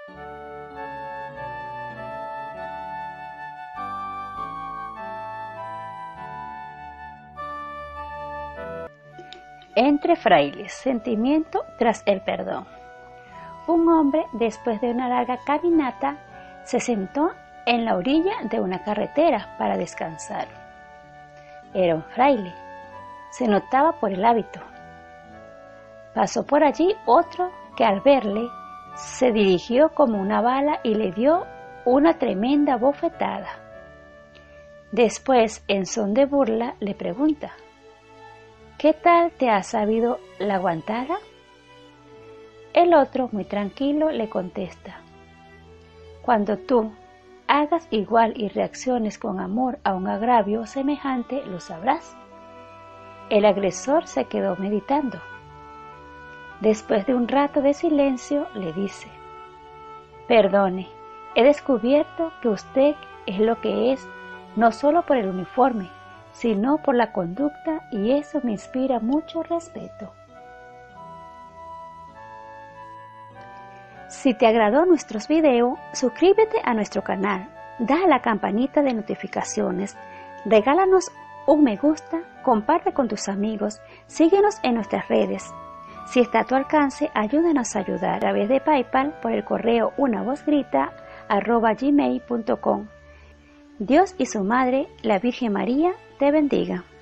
Entre frailes, sentimiento tras el perdón. Un hombre, después de una larga caminata, se sentó en la orilla de una carretera para descansar. Era un fraile, se notaba por el hábito. Pasó por allí otro que al verle se dirigió como una bala y le dio una tremenda bofetada. Después, en son de burla, le pregunta: ¿qué tal te ha sabido la aguantada? El otro, muy tranquilo, le contesta: cuando tú hagas igual y reacciones con amor a un agravio semejante, lo sabrás. El agresor se quedó meditando. Después de un rato de silencio, le dice: perdone, he descubierto que usted es lo que es, no solo por el uniforme, sino por la conducta, y eso me inspira mucho respeto. Si te agradó nuestros videos, suscríbete a nuestro canal, da a la campanita de notificaciones, regálanos un me gusta, comparte con tus amigos, síguenos en nuestras redes. Si está a tu alcance, ayúdanos a ayudar a través de PayPal por el correo unavozgrita@gmail.com. Dios y su Madre, la Virgen María, te bendiga.